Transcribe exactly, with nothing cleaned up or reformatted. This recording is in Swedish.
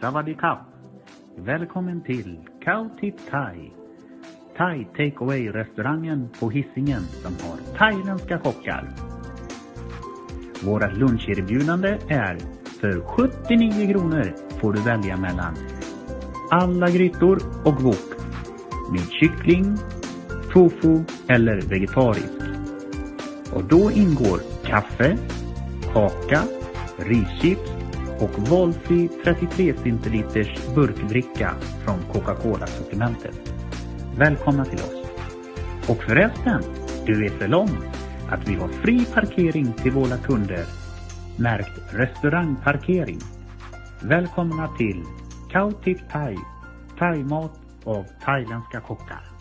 Sawadee-kap. Välkommen till Khao Thip Thai. Thai Takeaway-restaurangen på Hisingen som har thailändska kockar. Våra luncherbjudande är för sjuttionio kronor får du välja mellan alla grytor och wok med kyckling, tofu eller vegetarisk. Och då ingår kaffe, kaka, rischips och valfri trettiotre centiliters burkdricka från Coca-Cola-sortimentet. Välkomna till oss. Och förresten, du vet väl om att vi har fri parkering till våra kunder, märkt restaurangparkering. Välkomna till Khao Thip Thai, thaimat av thailändska kockar.